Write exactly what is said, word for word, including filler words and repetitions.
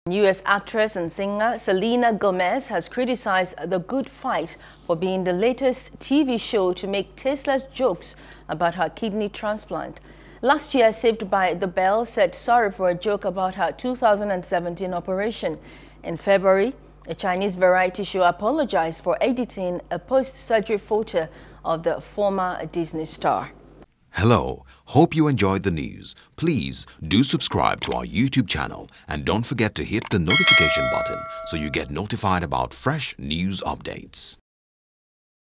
U S actress and singer Selena Gomez has criticized The Good Fight for being the latest T V show to make tasteless jokes about her kidney transplant. Last year, Saved by the Bell said sorry for a joke about her two thousand seventeen operation. In February, a Chinese variety show apologized for editing a post-surgery photo of the former Disney star. Hello, hope you enjoyed the news. Please do subscribe to our YouTube channel and don't forget to hit the notification button so you get notified about fresh news updates.